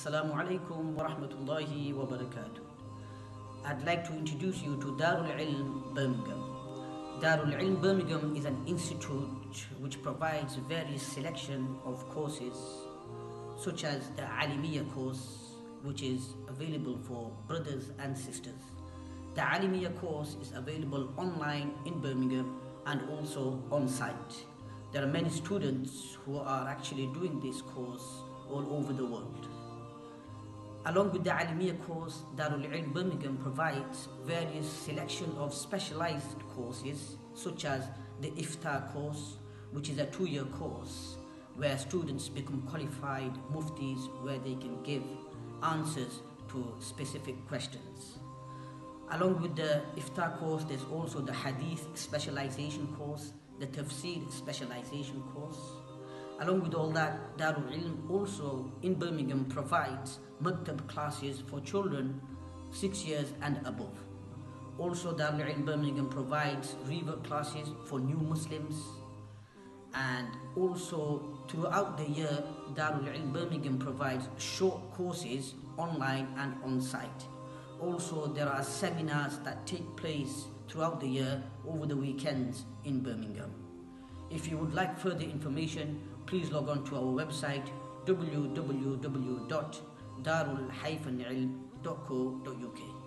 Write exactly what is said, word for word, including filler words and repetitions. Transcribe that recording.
Assalamu alaikum wa rahmatullahi wa barakatuh. I'd like to introduce you to Darul Ilm Birmingham. Darul Ilm Birmingham is an institute which provides various selection of courses such as the Alimiya course, which is available for brothers and sisters. The Alimiya course is available online in Birmingham and also on site. There are many students who are actually doing this course all over the world. Along with the Alimiya course, Darul Ilm Birmingham provides various selection of specialized courses such as the Iftar course, which is a two-year course where students become qualified muftis, where they can give answers to specific questions. Along with the Iftar course, there's also the Hadith specialization course, the Tafsir specialization course. Along with all that, Darul Ilm also in Birmingham provides maktab classes for children six years and above. Also, Darul Ilm Birmingham provides revert classes for new Muslims, and also throughout the year, Darul Ilm Birmingham provides short courses online and on site. Also, there are seminars that take place throughout the year over the weekends in Birmingham. If you would like further information, please log on to our website w w w dot darul ilm dot co dot u k.